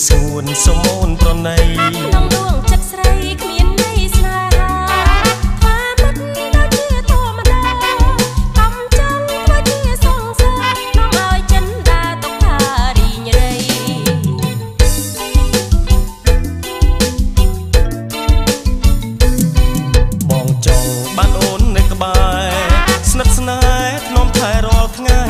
ស្ងួនសមូនប្រណីក្នុងដួងចិត្តស្រីគ្មានន័យស្នេហាថាមិនដូចជាធម្មតាកំចង់ធ្វើជាសង្សារនាំឲ្យចិនដាទុកថារីងរៃបងចង់បានអូននៅក្បែរស្និទ្ធស្នេហ៍ធ្នមថែរាល់ថ្ងៃ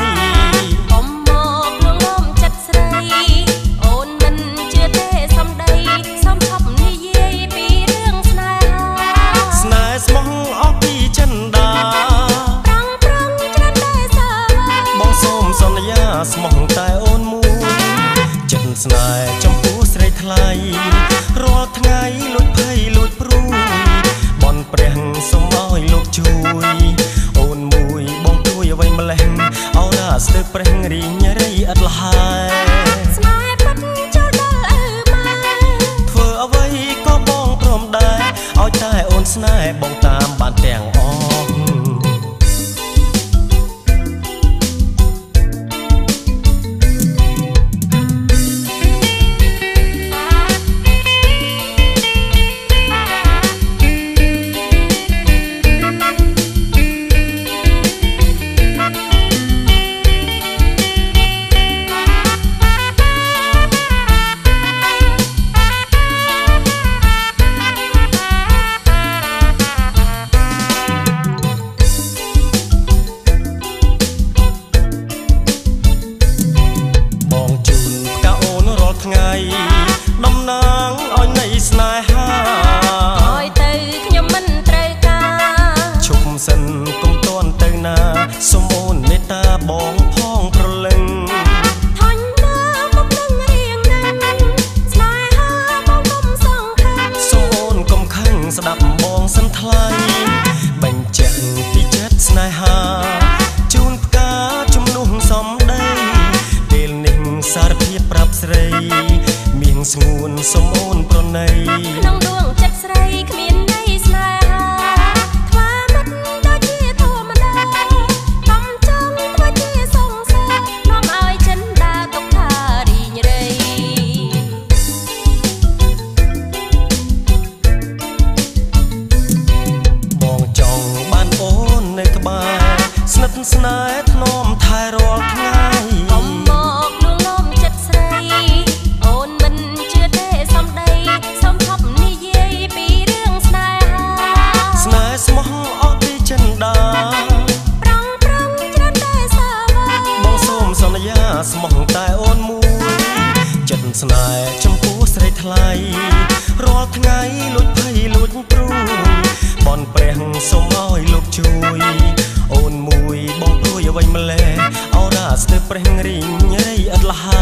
ស្មោះតែអូនមួយចិត្តស្នេហ៍ចំពោះស្រីថ្លៃរាល់ថ្ងៃលួចភ័យលួចព្រួយបនព្រះសូមឲ្យលោកជួយអូនមួយបងជួយអ្វីម្លេះអរណាស្ទើរព្រះរីងរៃឥតលហើយស្នេហ៍ពិតចូលដល់អើម៉ែធ្វើអ្វីក៏បងព្រមដែរឲ្យតែអូនស្នេហ៍បងតាមបានទាំងអស់ថ្ងៃតំណាងឲ្យនៃស្នេហាឲ្យទៅខ្ញុំមិនត្រូវការឈប់សិនកុំតន់ទៅណាសូមអូនមេត្តាបងផងប្រលឹងថាញ់ណាមកនឹងរៀងនឹងស្នេហាបងកុំសង្ឃឹមសូមអូនកុំខឹងស្ដាប់បងសិនថ្លៃបញ្ជាក់ពីចិត្តស្នេហាជូនផ្កាជំនួសសំដីពេលនេះសារភាពប្រាប់ស្រីមាងស្ងួនសូមអូនប្រណីក្នុងដួងចិត្តស្រីគ្មានន័យស្នេហាថាមិនដូចជាធម្មតាកំចង់ធ្វើជាសង្សារនាំឲ្យចិនដាទុកថារីងរៃបងចង់បានអូននៅក្បែរស្និទ្ធស្នេហ៍ធ្នមថែរាល់ថ្ងៃស្មោះតែអូនមួយចិត្តស្នេហ៍ចំពោះស្រីថ្លៃរាល់ថ្ងៃលួចភ័យលួចព្រួយបនព្រះសូមឲ្យលោកជួយអូនមួយបងព្រួយអ្វីម្លេះអរណាស្ទើរព្រះរីងរៃឥតលះ